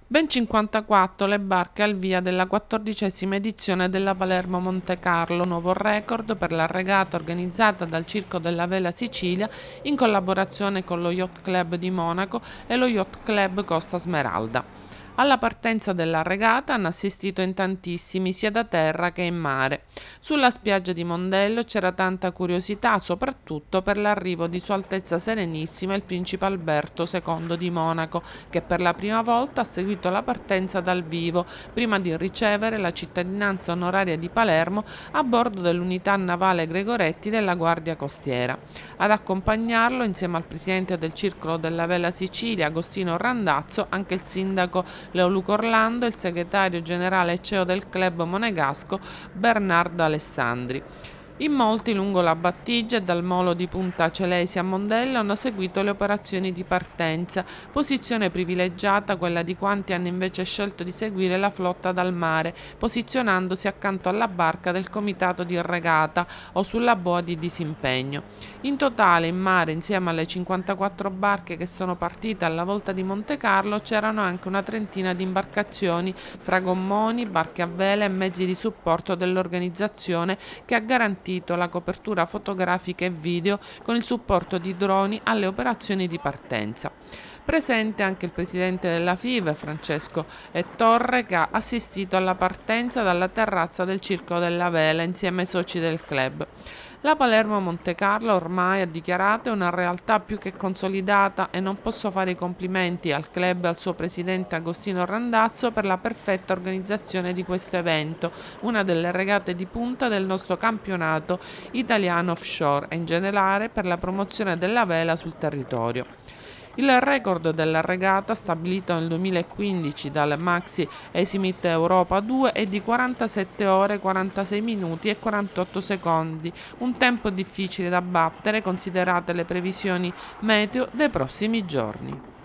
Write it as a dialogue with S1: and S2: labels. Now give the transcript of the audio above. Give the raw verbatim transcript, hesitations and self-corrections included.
S1: Ben cinquantaquattro le barche al via della quattordicesima edizione della Palermo Monte Carlo, nuovo record per la regata organizzata dal Circo della Vela Sicilia in collaborazione con lo Yacht Club di Monaco e lo Yacht Club Costa Smeralda. Alla partenza della regata hanno assistito in tantissimi, sia da terra che in mare. Sulla spiaggia di Mondello c'era tanta curiosità, soprattutto per l'arrivo di Sua Altezza Serenissima il Principe Alberto secondo di Monaco, che per la prima volta ha seguito la partenza dal vivo, prima di ricevere la cittadinanza onoraria di Palermo a bordo dell'unità navale Gregoretti della Guardia Costiera. Ad accompagnarlo, insieme al presidente del Circolo della Vela Sicilia, Agostino Randazzo, anche il sindaco Leoluco Orlando e il segretario generale e C E O del club monegasco Bernardo Alessandri. In molti lungo la battigia e dal molo di Punta Celesi a Mondello hanno seguito le operazioni di partenza, posizione privilegiata quella di quanti hanno invece scelto di seguire la flotta dal mare, posizionandosi accanto alla barca del comitato di regata o sulla boa di disimpegno. In totale in mare, insieme alle cinquantaquattro barche che sono partite alla volta di Monte Carlo, c'erano anche una trentina di imbarcazioni fra gommoni, barche a vela e mezzi di supporto dell'organizzazione che ha garantito la copertura fotografica e video con il supporto di droni alle operazioni di partenza. Presente anche il presidente della F I V, Francesco E. Torre, che ha assistito alla partenza dalla terrazza del Circo della Vela insieme ai soci del club. La Palermo Monte Carlo ormai ha dichiarato è una realtà più che consolidata e non posso fare i complimenti al club e al suo presidente Agostino Randazzo per la perfetta organizzazione di questo evento, una delle regate di punta del nostro campionato italiano offshore e in generale per la promozione della vela sul territorio. Il record della regata, stabilito nel duemilaquindici dal Maxi Eximit Europa due, è di quarantasette ore, quarantasei minuti e quarantotto secondi, un tempo difficile da battere considerate le previsioni meteo dei prossimi giorni.